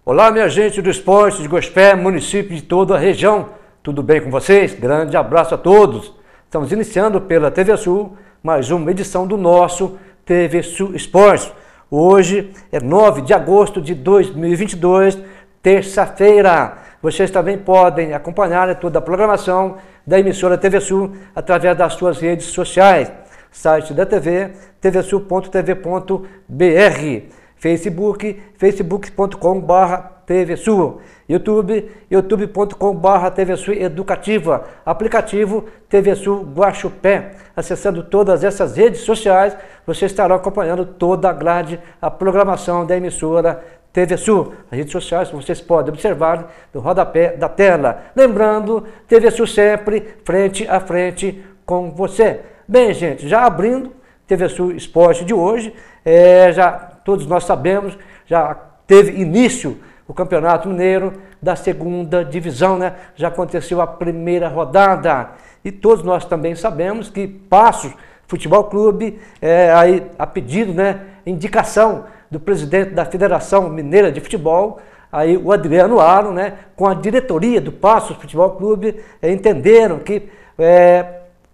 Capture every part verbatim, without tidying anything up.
Olá, minha gente do esporte de Gospé, município de toda a região. Tudo bem com vocês? Grande abraço a todos. Estamos iniciando pela T V Sul mais uma edição do nosso T V Sul Esportes. Hoje é nove de agosto de dois mil e vinte e dois, terça-feira. Vocês também podem acompanhar toda a programação da emissora T V Sul através das suas redes sociais. Site da T V, t v sul ponto t v ponto b r. Facebook, facebook ponto com barra T V Sul, YouTube, youtube ponto com barra T V Sul Educativa, aplicativo T V Sul Guaxupé. Acessando todas essas redes sociais, você estará acompanhando toda a grade, a programação da emissora T V Sul. As redes sociais vocês podem observar no rodapé da tela. Lembrando, T V Sul sempre frente a frente com você. Bem, gente, já abrindo T V Sul Esporte de hoje, é, já todos nós sabemos, já teve início o Campeonato Mineiro da segunda divisão, né? Já aconteceu a primeira rodada e todos nós também sabemos que Passos Futebol Clube, é, aí, a pedido, né, indicação do presidente da Federação Mineira de Futebol, aí o Adriano Aro, né, com a diretoria do Passos Futebol Clube, é, entenderam que é,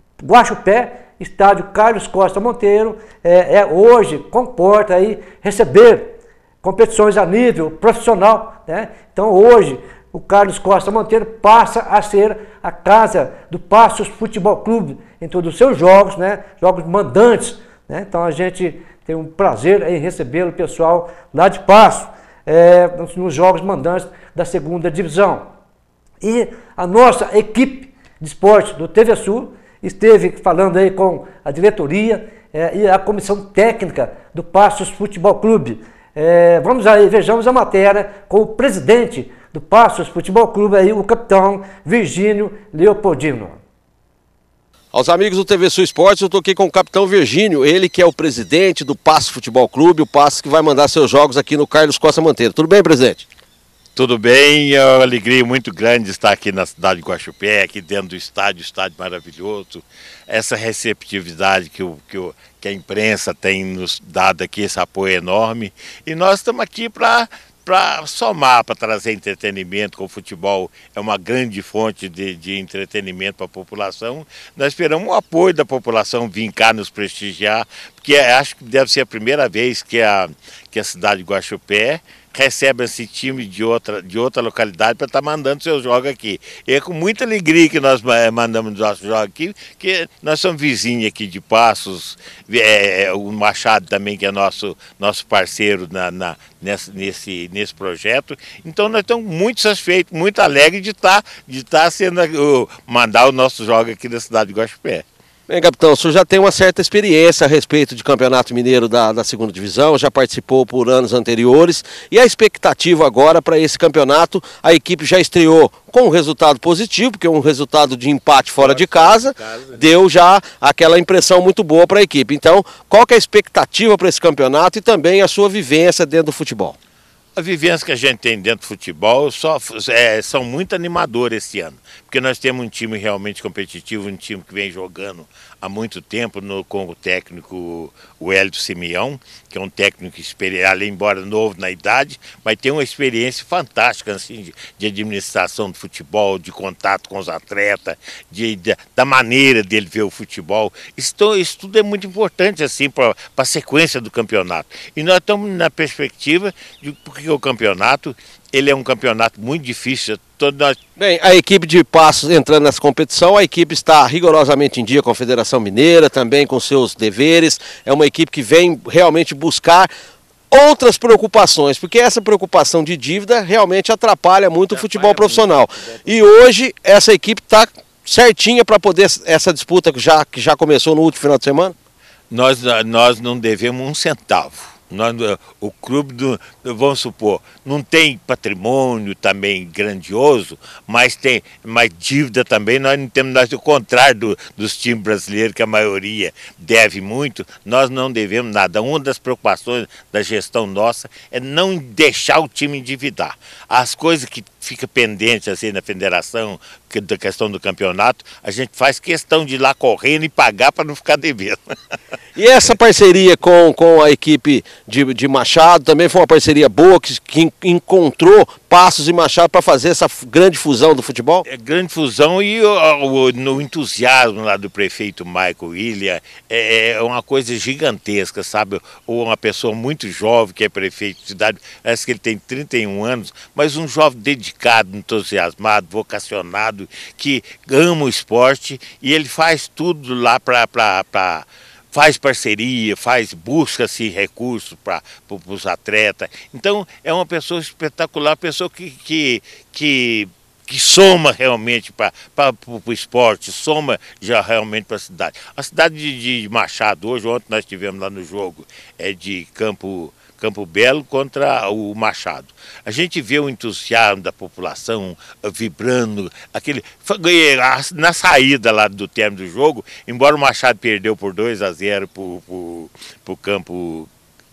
Guaxupé, estádio Carlos Costa Monteiro, é, é, hoje comporta aí receber competições a nível profissional, né? Então hoje o Carlos Costa Monteiro passa a ser a casa do Passos Futebol Clube em todos os seus jogos, né? Jogos mandantes, né? Então a gente tem um prazer em receber o pessoal lá de Passos, é, nos jogos mandantes da segunda divisão. E a nossa equipe de esporte do T V Sul esteve falando aí com a diretoria é, e a comissão técnica do Passos Futebol Clube. É, vamos aí, vejamos a matéria com o presidente do Passos Futebol Clube, aí, o capitão Virgínio Leopoldino. Aos amigos do T V Sul Esportes, eu estou aqui com o capitão Virgínio, ele que é o presidente do Passos Futebol Clube, o Passos que vai mandar seus jogos aqui no Carlos Costa Monteiro. Tudo bem, presidente? Tudo bem, é uma alegria muito grande estar aqui na cidade de Guaxupé, aqui dentro do estádio, estádio maravilhoso. Essa receptividade que, o, que, o, que a imprensa tem nos dado aqui, esse apoio enorme. E nós estamos aqui para para somar, para trazer entretenimento, com o futebol é uma grande fonte de, de entretenimento para a população. Nós esperamos o apoio da população vir cá nos prestigiar, porque acho que deve ser a primeira vez que a, que a cidade de Guaxupé recebe esse time de outra, de outra localidade para estar mandando seus jogos aqui. E é com muita alegria que nós mandamos nossos jogos aqui, porque nós somos vizinhos aqui de Passos, é, o Machado também, que é nosso, nosso parceiro na, na, nessa, nesse, nesse projeto. Então nós estamos muito satisfeitos, muito alegres de estar, de estar sendo, uh, mandar o nosso jogo aqui na cidade de Guaxupé. Bem, capitão, o senhor já tem uma certa experiência a respeito de Campeonato Mineiro da, da segunda divisão, já participou por anos anteriores, e a expectativa agora para esse campeonato, a equipe já estreou com um resultado positivo, porque um resultado de empate fora de casa, deu já aquela impressão muito boa para a equipe. Então, qual que é a expectativa para esse campeonato e também a sua vivência dentro do futebol? A vivência que a gente tem dentro do futebol só, é, são muito animadores esse ano, porque nós temos um time realmente competitivo, um time que vem jogando há muito tempo no, com o técnico o Hélio Simeão, que é um técnico experiente, embora novo na idade, mas tem uma experiência fantástica assim, de, de administração do futebol, de contato com os atletas, de, de, da maneira dele ver o futebol. Isso, isso tudo é muito importante assim, para a sequência do campeonato. E nós estamos na perspectiva de porque o campeonato ele é um campeonato muito difícil. Todo nós... Bem, a equipe de Passos entrando nessa competição, a equipe está rigorosamente em dia com a Federação Mineira, também com seus deveres. É uma equipe que vem realmente buscar outras preocupações, porque essa preocupação de dívida realmente atrapalha muito atrapalha o futebol profissional. Muito. E hoje essa equipe está certinha para poder essa disputa que já, que já começou no último final de semana? Nós, nós não devemos um centavo. Nós, o clube, do, vamos supor, não tem patrimônio também grandioso, mas tem mas dívida também. Nós não temos, nós, o contrário do, dos times brasileiros, que a maioria deve muito, nós não devemos nada. Uma das preocupações da gestão nossa é não deixar o time endividar. As coisas que fica pendente assim na federação, que, da questão do campeonato, a gente faz questão de ir lá correndo e pagar para não ficar devendo. E essa parceria com, com a equipe de, de Machado também foi uma parceria boa, que, que encontrou Passos e Machado para fazer essa grande fusão do futebol? É grande fusão e o, o, no entusiasmo lá do prefeito Michael William, é, é uma coisa gigantesca, sabe? Ou uma pessoa muito jovem que é prefeito de cidade, parece que ele tem trinta e um anos, mas um jovem dedicado, entusiasmado, vocacionado, que ama o esporte e ele faz tudo lá para... faz parceria, faz, busca-se recursos para os atletas. Então, é uma pessoa espetacular, pessoa que, que, que, que soma realmente para o esporte, soma já realmente para a cidade. A cidade de, de Machado, hoje, ontem nós estivemos lá no jogo, é de Campo... Campo Belo contra o Machado. A gente vê o entusiasmo da população vibrando, aquele, na saída lá do término do jogo, embora o Machado perdeu por dois a zero para o Campo,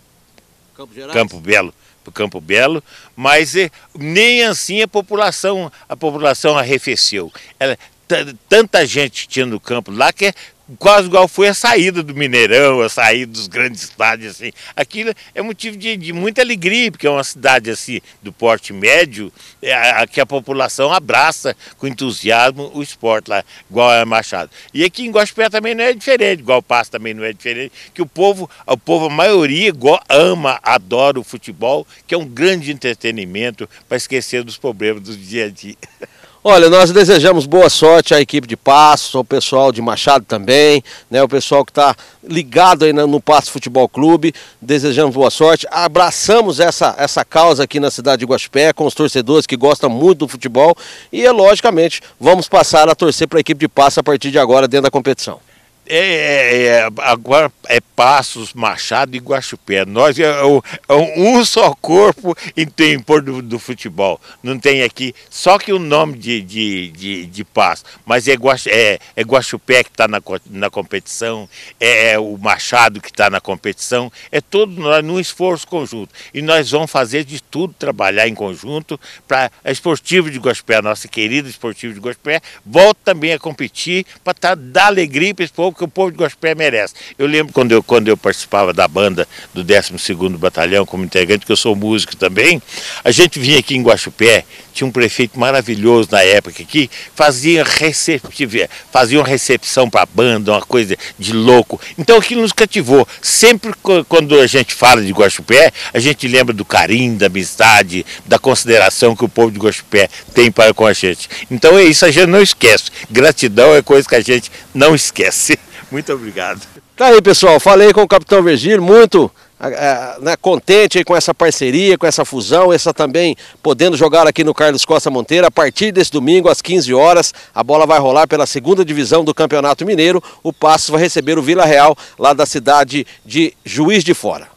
Campo, Campo Belo. Pro Campo Belo, mas eh, nem assim a população, a população arrefeceu. Ela, tanta gente tinha no campo lá que é quase igual foi a saída do Mineirão, a saída dos grandes estádios, assim. Aquilo é motivo de, de muita alegria, porque é uma cidade assim do porte médio, é, a, que a população abraça com entusiasmo o esporte lá, igual a Machado. E aqui em Guaxupé também não é diferente, igual o Passo também não é diferente, que o povo, o povo, a maioria ama, adora o futebol, que é um grande entretenimento para esquecer dos problemas do dia a dia. Olha, nós desejamos boa sorte à equipe de Passos, ao pessoal de Machado também, né, o pessoal que está ligado aí no Passos Futebol Clube, desejamos boa sorte, abraçamos essa, essa causa aqui na cidade de Guaxupé, com os torcedores que gostam muito do futebol e, logicamente, vamos passar a torcer para a equipe de Passos a partir de agora dentro da competição. É, é, é, agora é Passos, Machado e Guaxupé. Nós é, é um só corpo em tempo do, do futebol. Não tem aqui, só que o nome de, de, de, de Passos, mas é, Guax, é, é Guaxupé que está na, na competição, é, é o Machado que está na competição, é todo nós num esforço conjunto. E nós vamos fazer de tudo, trabalhar em conjunto para a Esportiva de Guaxupé, a nossa querida Esportiva de Guaxupé, volta também a competir para tá, dar alegria para esse povo, que o povo de Guaxupé merece. Eu lembro quando eu, quando eu participava da banda do décimo segundo Batalhão como integrante, que eu sou músico também, a gente vinha aqui em Guaxupé, tinha um prefeito maravilhoso na época aqui, fazia, receptiv... fazia uma recepção para a banda, uma coisa de louco. Então aquilo nos cativou. Sempre quando a gente fala de Guaxupé, a gente lembra do carinho, da amizade, da consideração que o povo de Guaxupé tem para com a gente. Então é isso, a gente não esquece. Gratidão é coisa que a gente não esquece. Muito obrigado. Tá aí, pessoal, falei com o capitão Virgílio, muito é, né, contente aí com essa parceria, com essa fusão, essa também podendo jogar aqui no Carlos Costa Monteiro. A partir desse domingo, às quinze horas, a bola vai rolar pela segunda divisão do Campeonato Mineiro. O Passos vai receber o Vila Real, lá da cidade de Juiz de Fora.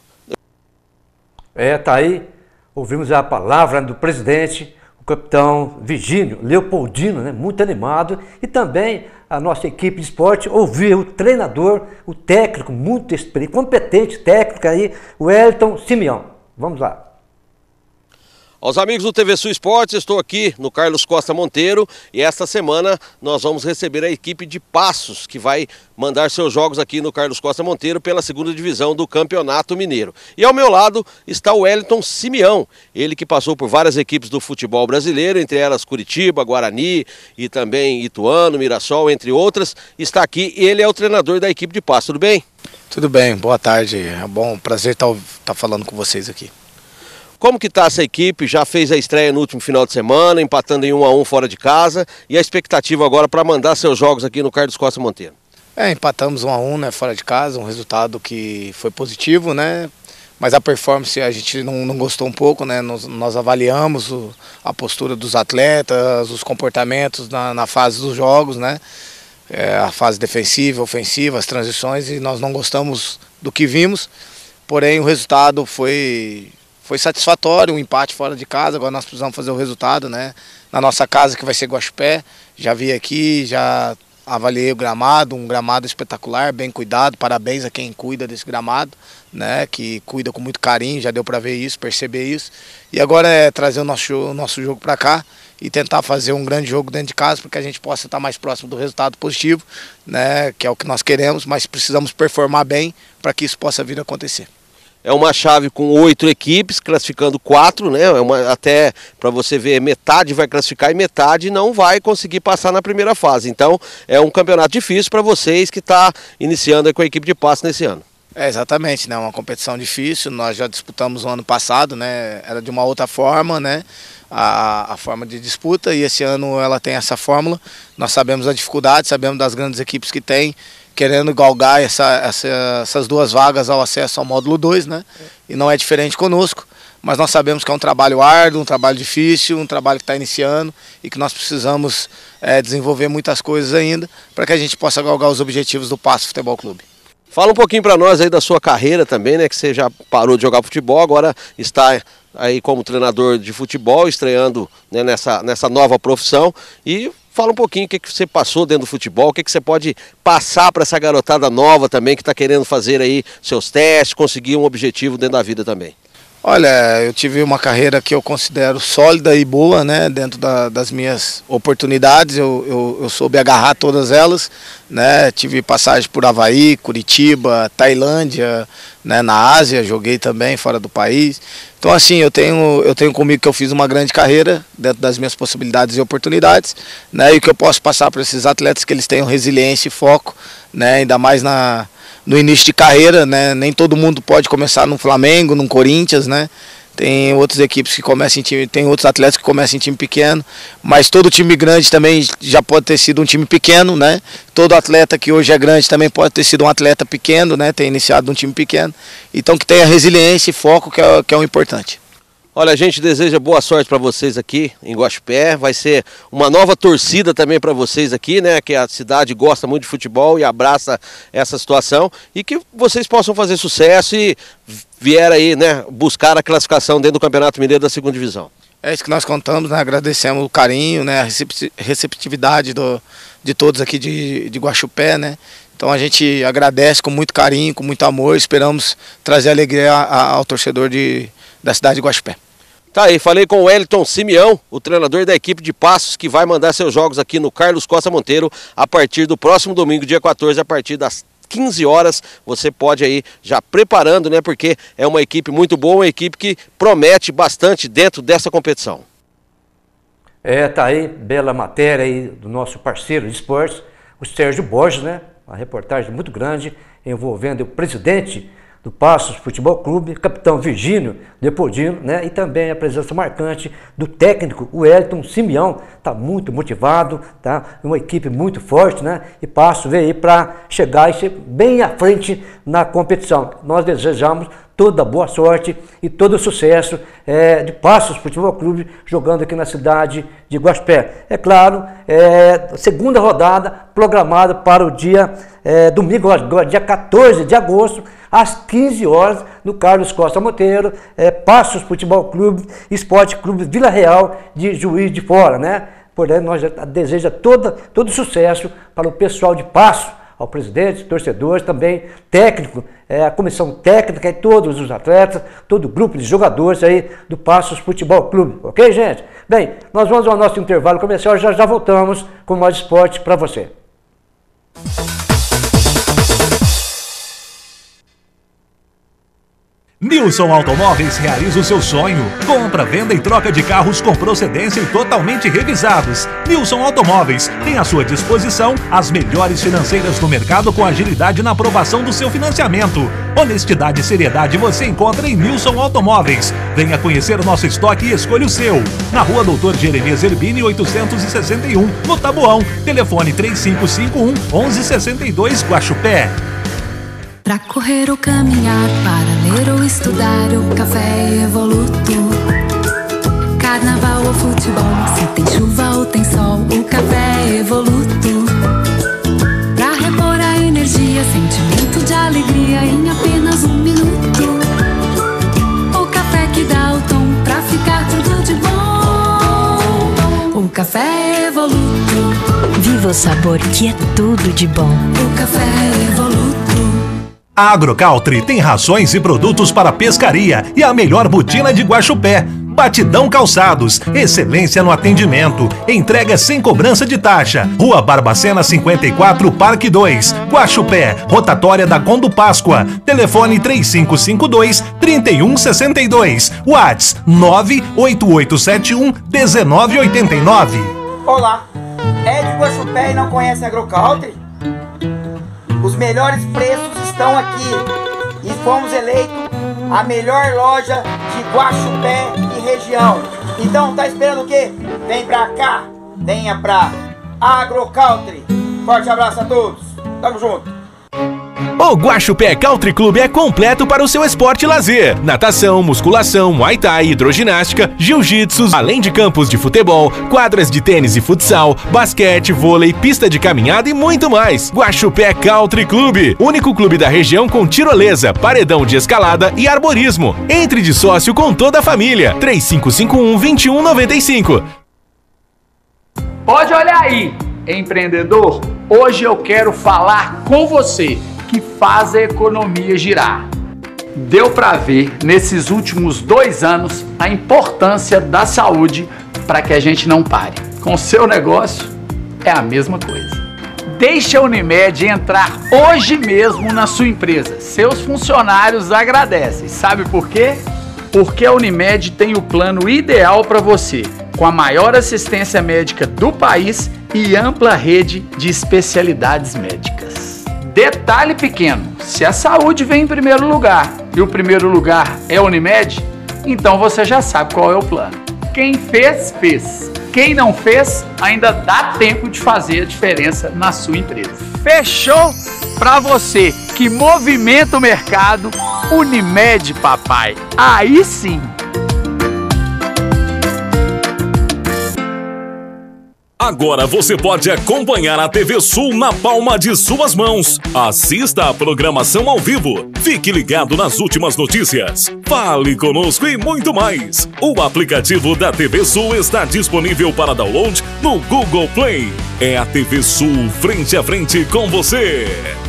É, tá aí, ouvimos a palavra do presidente, o capitão Virgílio Leopoldino, né, muito animado, e também a nossa equipe de esporte ouviu o treinador, o técnico, muito experiente, competente técnico aí, o Wellington Simeão. Vamos lá. Aos amigos do T V Sul Esportes, estou aqui no Carlos Costa Monteiro e esta semana nós vamos receber a equipe de Passos, que vai mandar seus jogos aqui no Carlos Costa Monteiro pela segunda divisão do Campeonato Mineiro. E ao meu lado está o Wellington Simeão, ele que passou por várias equipes do futebol brasileiro, entre elas Curitiba, Guarani e também Ituano, Mirassol, entre outras, está aqui e ele é o treinador da equipe de Passos. Tudo bem? Tudo bem, boa tarde, é bom, prazer estar, estar falando com vocês aqui. Como que está essa equipe? Já fez a estreia no último final de semana, empatando em um a um fora de casa, e a expectativa agora para mandar seus jogos aqui no Carlos Costa Monteiro? É, empatamos um a um, né, fora de casa, um resultado que foi positivo, né, mas a performance a gente não, não gostou um pouco, né, nós, nós avaliamos o, a postura dos atletas, os comportamentos na, na fase dos jogos, né, é, a fase defensiva, ofensiva, as transições, e nós não gostamos do que vimos, porém o resultado foi... Foi satisfatório, um empate fora de casa, agora nós precisamos fazer o resultado, né? Na nossa casa, que vai ser Guaxupé, já vi aqui, já avaliei o gramado, um gramado espetacular, bem cuidado, parabéns a quem cuida desse gramado, né? Que cuida com muito carinho, já deu para ver isso, perceber isso. E agora é trazer o nosso, o nosso jogo para cá e tentar fazer um grande jogo dentro de casa para que a gente possa estar mais próximo do resultado positivo, né, que é o que nós queremos, mas precisamos performar bem para que isso possa vir a acontecer. É uma chave com oito equipes, classificando quatro, né? É uma, até para você ver, metade vai classificar e metade não vai conseguir passar na primeira fase. Então é um campeonato difícil para vocês que está iniciando com a equipe de Passos nesse ano. É, exatamente, né? Uma competição difícil, nós já disputamos no ano passado, né? Era de uma outra forma, né? A, a forma de disputa, e esse ano ela tem essa fórmula. Nós sabemos a dificuldade, sabemos das grandes equipes que tem, querendo galgar essa, essa, essas duas vagas ao acesso ao módulo dois, né? E não é diferente conosco, mas nós sabemos que é um trabalho árduo, um trabalho difícil, um trabalho que está iniciando e que nós precisamos é, desenvolver muitas coisas ainda para que a gente possa galgar os objetivos do Passos Futebol Clube. Fala um pouquinho para nós aí da sua carreira também, né? Que você já parou de jogar futebol, agora está aí como treinador de futebol, estreando, né, nessa, nessa nova profissão. E fala um pouquinho o que, que você passou dentro do futebol, o que, que você pode passar para essa garotada nova também que está querendo fazer aí seus testes, conseguir um objetivo dentro da vida também. Olha, eu tive uma carreira que eu considero sólida e boa, né, dentro da, das minhas oportunidades, eu, eu, eu soube agarrar todas elas, né, tive passagem por Havaí, Curitiba, Tailândia, né, na Ásia, joguei também fora do país. Então assim, eu tenho, eu tenho comigo que eu fiz uma grande carreira dentro das minhas possibilidades e oportunidades, né, e o que eu posso passar para esses atletas que eles tenham resiliência e foco, né, ainda mais na... no início de carreira, né? Nem todo mundo pode começar no Flamengo, no Corinthians, né? Tem outras equipes que começam em time, tem outros atletas que começam em time pequeno, mas todo time grande também já pode ter sido um time pequeno, né? Todo atleta que hoje é grande também pode ter sido um atleta pequeno, né? Ter iniciado um time pequeno. Então que tenha resiliência e foco, que é, que é o importante. Olha, a gente deseja boa sorte para vocês aqui em Guaxupé, vai ser uma nova torcida também para vocês aqui, né, que a cidade gosta muito de futebol e abraça essa situação, e que vocês possam fazer sucesso e vier aí, né, buscar a classificação dentro do Campeonato Mineiro da segunda Divisão. É isso que nós contamos, né, agradecemos o carinho, né, a receptividade do, de todos aqui de, de Guaxupé, né. Então a gente agradece com muito carinho, com muito amor, esperamos trazer alegria ao torcedor de, da cidade de Guaxupé. Tá aí, falei com o Wellington Simeão, o treinador da equipe de Passos, que vai mandar seus jogos aqui no Carlos Costa Monteiro a partir do próximo domingo, dia quatorze, a partir das quinze horas. Você pode aí já preparando, né, porque é uma equipe muito boa, uma equipe que promete bastante dentro dessa competição. É, tá aí, bela matéria aí do nosso parceiro de esportes, o Sérgio Borges, né? Uma reportagem muito grande envolvendo o presidente do Passos Futebol Clube, capitão Virgínio Leopoldino, né? E também a presença marcante do técnico Wellington Simeão, tá muito motivado, tá? Uma equipe muito forte, né? E Passos veio aí para chegar e ser bem à frente na competição. Nós desejamos toda boa sorte e todo o sucesso é, de Passos Futebol Clube jogando aqui na cidade de Guaxupé. É claro, é, segunda rodada programada para o dia é, domingo, dia quatorze de agosto, às quinze horas, no Carlos Costa Monteiro, é, Passos Futebol Clube, Esporte Clube Vila Real de Juiz de Fora, né? Portanto, nós desejamos todo, todo sucesso para o pessoal de Passos, ao presidente, torcedores, também técnico, é, a comissão técnica e todos os atletas, todo o grupo de jogadores aí do Passos Futebol Clube, ok, gente? Bem, nós vamos ao nosso intervalo comercial, já já voltamos com mais esporte para você. Nilson Automóveis realiza o seu sonho. Compra, venda e troca de carros com procedência e totalmente revisados. Nilson Automóveis tem à sua disposição as melhores financeiras do mercado com agilidade na aprovação do seu financiamento. Honestidade e seriedade você encontra em Nilson Automóveis. Venha conhecer o nosso estoque e escolha o seu. Na rua Doutor Jeremias Erbini, oitocentos e sessenta e um, no Taboão. Telefone três cinco cinco um, onze sessenta e dois, Guaxupé. Pra correr ou caminhar, para ler ou estudar, o café é Evoluto. Carnaval ou futebol, se tem chuva ou tem sol, o café é Evoluto. Pra repor a energia, sentimento de alegria em apenas um minuto. O café que dá o tom pra ficar tudo de bom. O café é Evoluto. Viva o sabor que é tudo de bom. O café é Evoluto. A Agrocaltri tem rações e produtos para pescaria e a melhor botina de Guaxupé. Batidão Calçados, excelência no atendimento, entrega sem cobrança de taxa. Rua Barbacena cinquenta e quatro, Parque dois, Guaxupé, rotatória da Condo Páscoa. Telefone três cinco cinco dois, três um seis dois, WhatsApp nove oito oito sete um, um nove oito nove. Olá, é de Guaxupé e não conhece AgroCountry? Os melhores preços estão aqui e fomos eleitos a melhor loja de Guaxupé e região. Então tá esperando o quê? Vem pra cá, venha pra AgroCountry. Forte abraço a todos, tamo junto. O Guaxupé Country Club é completo para o seu esporte e lazer. Natação, musculação, muay thai, hidroginástica, jiu-jitsu, além de campos de futebol, quadras de tênis e futsal, basquete, vôlei, pista de caminhada e muito mais. Guaxupé Country Club, único clube da região com tirolesa, paredão de escalada e arborismo. Entre de sócio com toda a família. três cinco cinco um, dois um nove cinco. Pode olhar aí, empreendedor. Hoje eu quero falar com você que faz a economia girar. Deu para ver nesses últimos dois anos a importância da saúde para que a gente não pare. Com o seu negócio é a mesma coisa. Deixe a Unimed entrar hoje mesmo na sua empresa. Seus funcionários agradecem. Sabe por quê? Porque a Unimed tem o plano ideal para você, com a maior assistência médica do país e ampla rede de especialidades médicas. Detalhe pequeno, se a saúde vem em primeiro lugar e o primeiro lugar é a Unimed, então você já sabe qual é o plano. Quem fez, fez. Quem não fez, ainda dá tempo de fazer a diferença na sua empresa. Fechou? Pra você que movimenta o mercado, Unimed, papai. Aí sim! Agora você pode acompanhar a T V Sul na palma de suas mãos. Assista a programação ao vivo. Fique ligado nas últimas notícias. Fale conosco e muito mais. O aplicativo da T V Sul está disponível para download no Google Play. É a T V Sul frente a frente com você.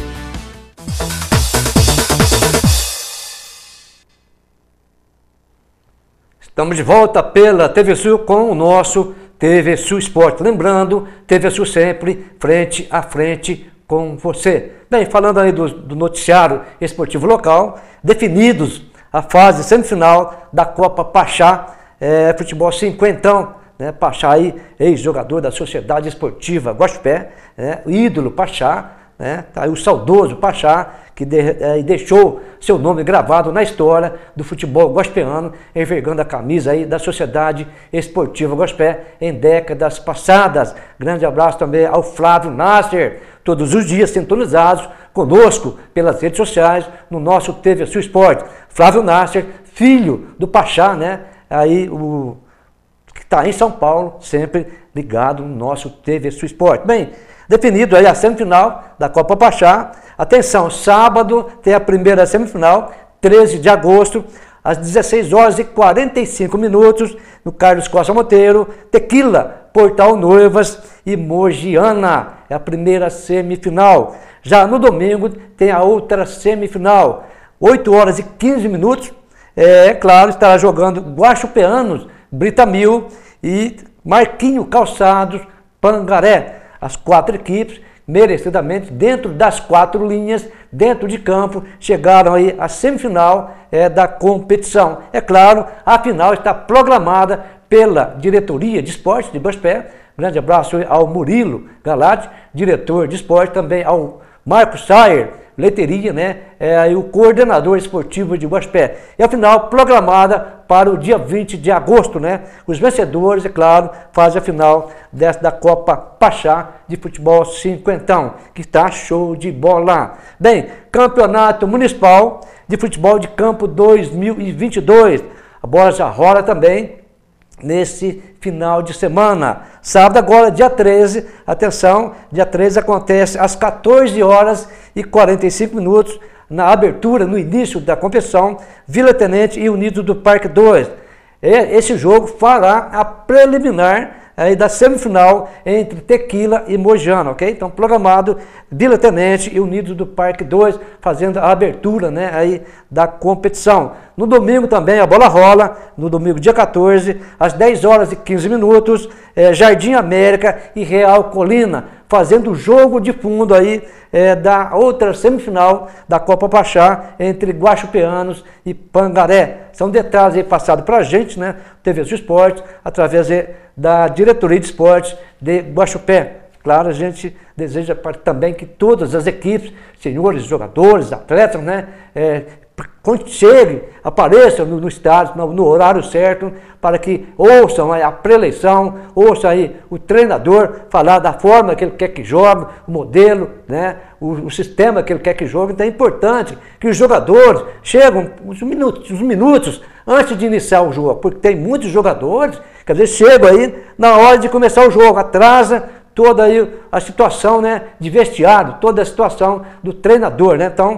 Estamos de volta pela T V Sul com o nosso T V Sul Esporte. Lembrando, T V Sul sempre frente a frente com você. Bem, falando aí do, do noticiário esportivo local, definidos a fase semifinal da Copa Pachá, é, futebol cinquentão, né? Pachá aí, ex-jogador da Sociedade Esportiva Guaxupé, né? O ídolo Pachá, né? Tá aí o saudoso Pachá, que de, é, deixou seu nome gravado na história do futebol guaxupeano, envergando a camisa aí da Sociedade Esportiva Guaxupé em décadas passadas. Grande abraço também ao Flávio Nasser, todos os dias sintonizados conosco pelas redes sociais no nosso T V Sul Esporte. Flávio Nasser, filho do Pachá, né? Aí o que está em São Paulo, sempre ligado no nosso T V Sul Esporte. Bem, definido aí a semifinal da Copa Pachá. Atenção, sábado tem a primeira semifinal, treze de agosto, às dezesseis horas e quarenta e cinco minutos, no Carlos Costa Monteiro, Tequila, Portal Noivas e Mogiana. É a primeira semifinal. Já no domingo tem a outra semifinal, oito horas e quinze minutos. É, é claro, estará jogando Guaxupeanos, Britamil e Marquinho Calçados, Pangaré. As quatro equipes, merecidamente, dentro das quatro linhas, dentro de campo, chegaram aí à semifinal é, da competição. É claro, a final está programada pela Diretoria de Esportes de Guaxupé. Grande abraço ao Murilo Galati, diretor de esporte, também ao Marcos Sayer, Leiteria, né? É o coordenador esportivo de Guaxupé. E a final programada para o dia vinte de agosto, né? Os vencedores, é claro, fazem a final dessa da Copa Pachá de futebol cinquentão, que está show de bola. Bem, Campeonato Municipal de Futebol de Campo dois mil e vinte e dois. A bola já rola também nesse final de semana. Sábado agora, dia treze, atenção, dia treze acontece às quatorze horas e quarenta e cinco minutos, na abertura, no início da competição, Vila Tenente e Unidos do Parque dois. Esse jogo fará a preliminar aí da semifinal entre Tequila e Mogiana, ok? Então, programado Vila Tenente e Unidos do Parque dois, fazendo a abertura, né, aí da competição. no domingo também a bola rola, no domingo dia quatorze, às dez horas e quinze minutos, é, Jardim América e Real Colina, fazendo o jogo de fundo aí é, da outra semifinal da Copa Pachá entre Guaxupeanos e Pangaré. São detalhes aí passados para a gente, né, T V Sul Esporte, através da diretoria de esportes de Guaxupé. Claro, a gente deseja também que todas as equipes, senhores jogadores, atletas, né, é, quando chegue, apareçam no, no estádio, no, no horário certo, para que ouçam aí a pré-eleição, ouçam aí o treinador falar da forma que ele quer que jogue, o modelo, né, o, o sistema que ele quer que jogue. Então é importante que os jogadores chegam uns minutos, uns minutos antes de iniciar o jogo, porque tem muitos jogadores que às vezes chegam aí na hora de começar o jogo, atrasa toda aí a situação, né, de vestiário, toda a situação do treinador, né? Então,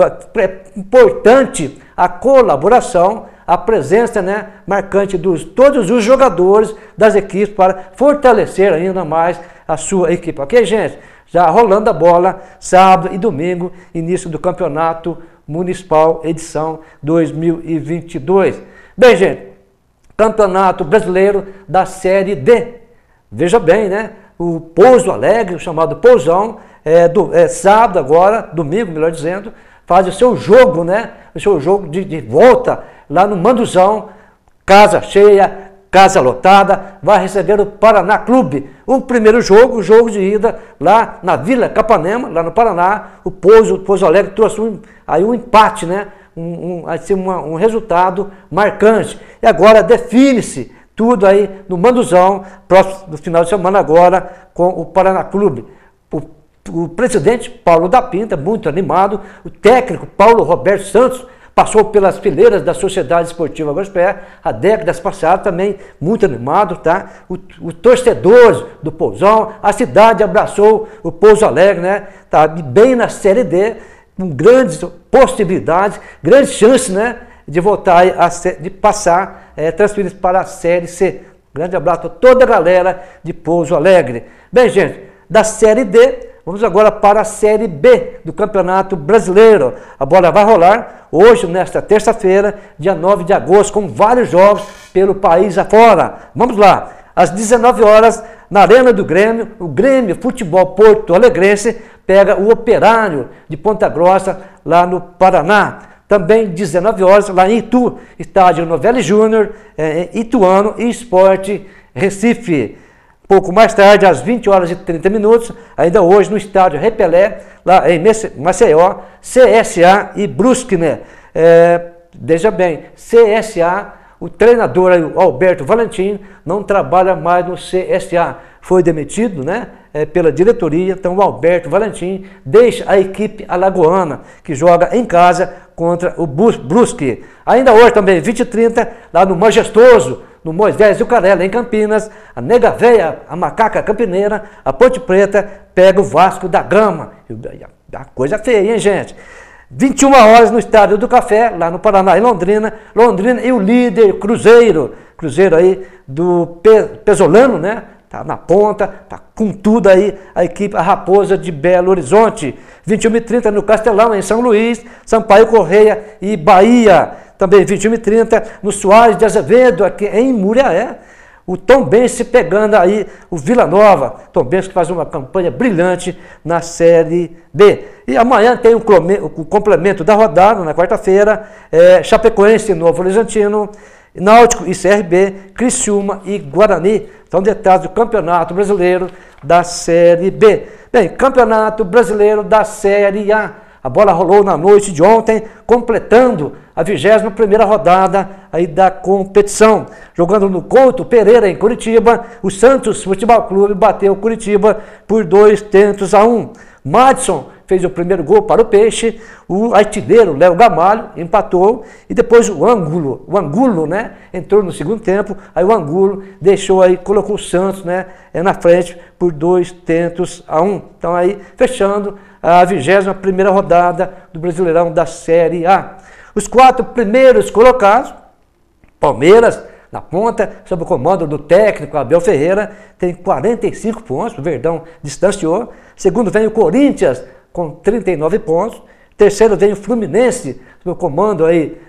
é importante a colaboração, a presença, né, marcante dos todos os jogadores das equipes para fortalecer ainda mais a sua equipe. Ok, gente? Já rolando a bola, sábado e domingo, início do Campeonato Municipal, edição dois mil e vinte e dois. Bem, gente, Campeonato Brasileiro da Série D. Veja bem, né? O Pouso Alegre, o chamado Pousão, é, do, é sábado agora, domingo, melhor dizendo, faz o seu jogo, né? O seu jogo de, de volta lá no Manduzão, casa cheia, casa lotada, vai receber o Paraná Clube. O primeiro jogo, o jogo de ida lá na Vila Capanema, lá no Paraná, o Pouso, o Pouso Alegre trouxe um, aí um empate, né? Um, um, assim, uma, um resultado marcante. E agora define-se tudo aí no Manduzão, próximo do final de semana agora, com o Paraná Clube. O, o presidente Paulo da Pinta, muito animado, o técnico Paulo Roberto Santos, passou pelas fileiras da Sociedade Esportiva Guaxupé, há décadas passadas, também muito animado, tá? Os torcedores do Pousão, a cidade abraçou o Pouso Alegre, né? Tá bem na Série D, com grandes possibilidades, grandes chances, né, de voltar a de passar, é, transferir para a Série C. Grande abraço a toda a galera de Pouso Alegre. Bem, gente, da Série D, vamos agora para a Série B do Campeonato Brasileiro. A bola vai rolar hoje, nesta terça-feira, dia nove de agosto, com vários jogos pelo país afora. Vamos lá, às dezenove horas, na Arena do Grêmio, o Grêmio Futebol Porto Alegrense pega o Operário de Ponta Grossa, lá no Paraná. Também dezenove horas, lá em Itu, estádio Novelli Júnior, é, Ituano e Esporte Recife. Pouco mais tarde, às vinte horas e trinta minutos, ainda hoje no estádio Repelé, lá em Maceió, C S A e Brusque, né? É, veja bem, C S A, o treinador o Alberto Valentim não trabalha mais no C S A, foi demitido, né? É, pela diretoria. Então o Alberto Valentim deixa a equipe alagoana, que joga em casa contra o Brusque. Ainda hoje também, vinte e trinta, lá no Majestoso, no Moisés e o Carela, em Campinas, a Nega Véia, a Macaca Campineira, a Ponte Preta, pega o Vasco da Gama. A coisa feia, hein, gente? vinte e uma horas no Estádio do Café, lá no Paraná, em Londrina. Londrina e o líder Cruzeiro. Cruzeiro aí do Pesolano, né? Tá na ponta, tá com tudo aí, a equipe, a Raposa de Belo Horizonte. vinte e uma e trinta no Castelão, em São Luís, Sampaio Correia e Bahia. Também vinte e uma e trinta no Soares de Azevedo, aqui em Muriaé. O Tombense pegando aí o Vila Nova. Tombense que faz uma campanha brilhante na Série B. E amanhã tem o, o complemento da rodada, na quarta-feira, é, Chapecoense, Novo Horizontino, Náutico e C R B, Criciúma e Guarani. São detalhes do Campeonato Brasileiro da Série B. Bem, Campeonato Brasileiro da Série A. A bola rolou na noite de ontem, completando a vigésima primeira rodada aí da competição. Jogando no Couto Pereira, em Curitiba, o Santos Futebol Clube bateu o Curitiba por dois tentos a um. Madison fez o primeiro gol para o Peixe, o artilheiro Léo Gamalho empatou e depois o Angulo, o Angulo, né, entrou no segundo tempo, aí o Angulo deixou aí, colocou o Santos, né, na frente por dois tentos a um. Então aí, fechando a vigésima primeira rodada do Brasileirão da Série A. Os quatro primeiros colocados, Palmeiras, na ponta, sob o comando do técnico Abel Ferreira, tem quarenta e cinco pontos, o Verdão distanciou. Segundo vem o Corinthians, com trinta e nove pontos. Terceiro vem o Fluminense, sob o comando aí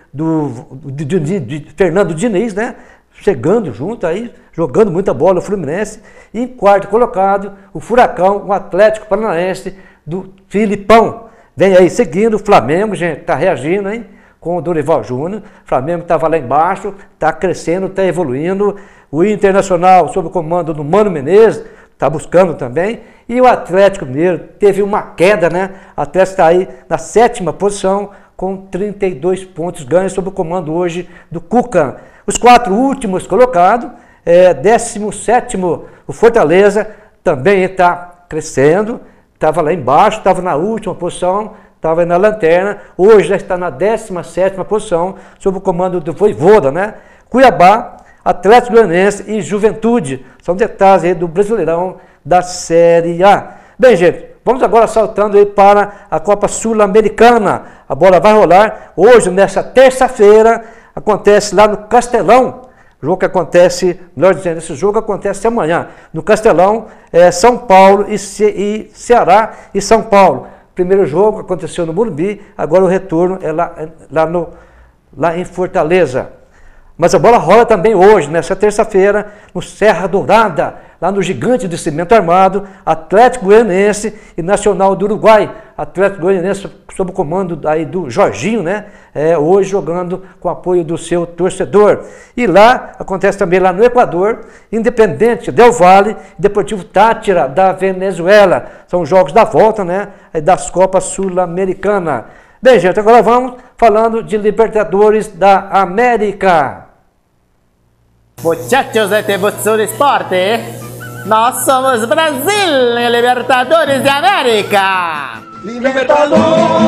do, de, de, de Fernando Diniz, né? Chegando junto aí, jogando muita bola o Fluminense. E em quarto colocado, o Furacão, o Atlético Paranaense do Filipão. Vem aí seguindo o Flamengo, gente, tá reagindo, hein? Com o Dorival Júnior. O Flamengo estava lá embaixo, está crescendo, está evoluindo. O Internacional, sob o comando do Mano Menezes, está buscando também. E o Atlético Mineiro teve uma queda, né? O Atlético está aí na sétima posição, com trinta e dois pontos ganhos, sob o comando hoje do Cuca. Os quatro últimos colocados, é, décimo sétimo, o Fortaleza, também está crescendo. Estava lá embaixo, estava na última posição, estava na lanterna, hoje já está na décima sétima posição, sob o comando do Voivoda, né? Cuiabá, Atlético Goianiense e Juventude, são detalhes aí do Brasileirão da Série A. Bem, gente, vamos agora saltando aí para a Copa Sul-Americana. A bola vai rolar hoje, nessa terça-feira, acontece lá no Castelão. O jogo que acontece, melhor dizendo, esse jogo acontece amanhã. No Castelão, é, São Paulo e, Ce e Ceará e São Paulo. Primeiro jogo aconteceu no Morumbi, agora o retorno é lá, lá, no, lá em Fortaleza. Mas a bola rola também hoje, nessa terça-feira, no Serra Dourada, lá no Gigante de Cimento Armado, Atlético Goianiense e Nacional do Uruguai. Atlético Goianiense sob o comando aí do Jorginho, né? É, hoje jogando com apoio do seu torcedor. E lá, acontece também lá no Equador, Independente Del Valle, Deportivo Táchira da Venezuela. São jogos da volta, né? Das Copas Sul-Americanas. Bem, gente, agora vamos falando de Libertadores da América. Muchachos de T V Sul Esporte, nós somos Brasil em Libertadores de América. Libertadores,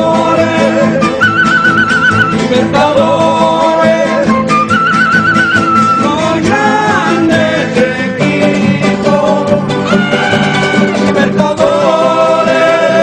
Libertadores, los grandes equipos, Libertadores.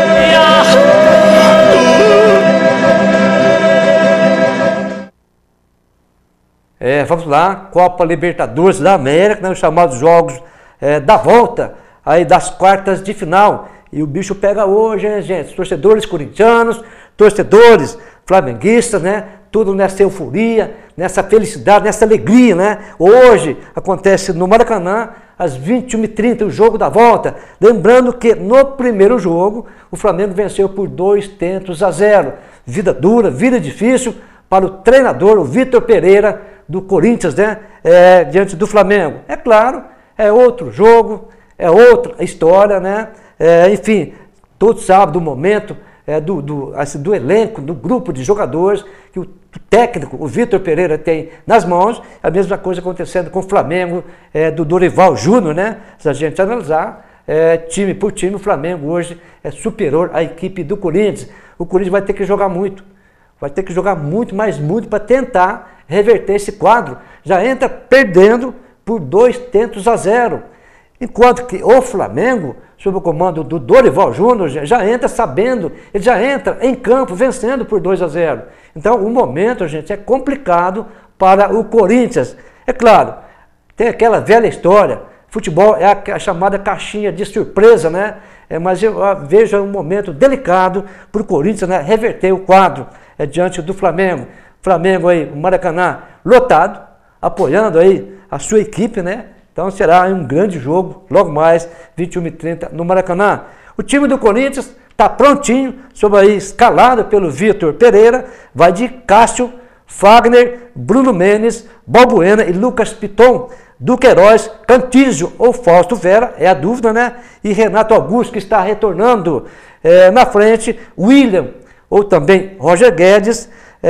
É, vamos lá, Copa Libertadores da América, né, os chamados jogos é, da volta, aí das quartas de final. E o bicho pega hoje, hein, gente? Torcedores corintianos, torcedores flamenguistas, né? Tudo nessa euforia, nessa felicidade, nessa alegria, né? Hoje acontece no Maracanã, às vinte e uma e trinta, o jogo da volta. Lembrando que no primeiro jogo, o Flamengo venceu por dois tentos a zero. Vida dura, vida difícil para o treinador, o Vitor Pereira, do Corinthians, né? É, diante do Flamengo. É claro, é outro jogo, é outra história, né? É, enfim, todos sabem do momento, é, do, do, assim, do elenco, do grupo de jogadores que o, o técnico, o Vitor Pereira, tem nas mãos. A mesma coisa acontecendo com o Flamengo, é, do Dorival Júnior, né? Se a gente analisar, é, time por time, o Flamengo hoje é superior à equipe do Corinthians. O Corinthians vai ter que jogar muito, vai ter que jogar muito, mais muito, para tentar reverter esse quadro. Já entra perdendo por dois tentos a zero. Enquanto que o Flamengo, sob o comando do Dorival Júnior, já entra sabendo, ele já entra em campo vencendo por dois a zero. Então o momento, gente, é complicado para o Corinthians. É claro, tem aquela velha história, futebol é a, a chamada caixinha de surpresa, né? É, mas eu vejo um momento delicado para o Corinthians, né, reverter o quadro é, diante do Flamengo. Flamengo aí, o Maracanã lotado, apoiando aí a sua equipe, né? Então será um grande jogo, logo mais, vinte e uma e trinta no Maracanã. O time do Corinthians está prontinho, sob aí, escalado pelo Vitor Pereira, vai de Cássio, Fagner, Bruno Menes, Balbuena e Lucas Piton, Duqueiroz, Cantígio ou Fausto Vera, é a dúvida, né? E Renato Augusto, que está retornando é, na frente, William ou também Roger Guedes,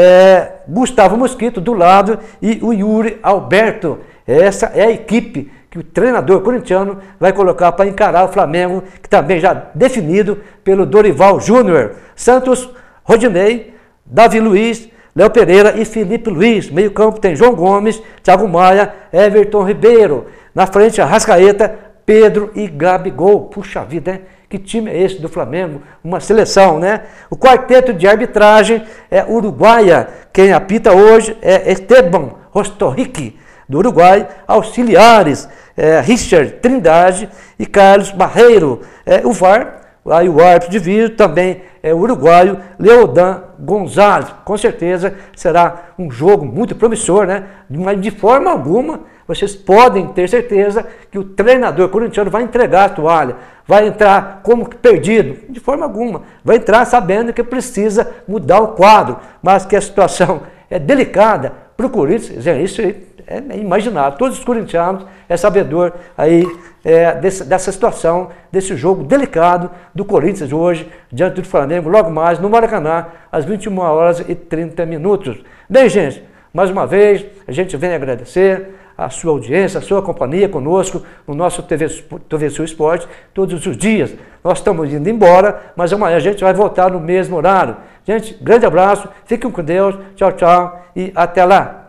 É, Gustavo Mosquito do lado e o Yuri Alberto. Essa é a equipe que o treinador corintiano vai colocar para encarar o Flamengo, que também já definido pelo Dorival Júnior. Santos, Rodinei, Davi Luiz, Léo Pereira e Felipe Luiz. Meio campo tem João Gomes, Thiago Maia, Everton Ribeiro. Na frente, Arrascaeta, Pedro e Gabigol. Puxa vida, hein? Que time é esse do Flamengo? Uma seleção, né? O quarteto de arbitragem é uruguaia. Quem apita hoje é Esteban Rostorrique, do Uruguai. Auxiliares, é Richard Trindade e Carlos Barreiro. É, o V A R, Aí o árbitro de vídeo também é o uruguaio Leodan Gonzalez. Com certeza será um jogo muito promissor, né? Mas de forma alguma vocês podem ter certeza que o treinador corintiano vai entregar a toalha, vai entrar como perdido, de forma alguma. Vai entrar sabendo que precisa mudar o quadro, mas que a situação é delicada para o Corinthians. Isso aí é imaginável. Todos os corintianos é sabedor aí é, desse, dessa situação, desse jogo delicado do Corinthians hoje, diante do Flamengo, logo mais no Maracanã, às vinte e uma horas e trinta minutos. Bem, gente, mais uma vez, a gente vem agradecer a sua audiência, a sua companhia conosco no nosso T V, T V Sul Esporte todos os dias. Nós estamos indo embora, mas amanhã a gente vai voltar no mesmo horário. Gente, grande abraço, fiquem com Deus, tchau, tchau e até lá.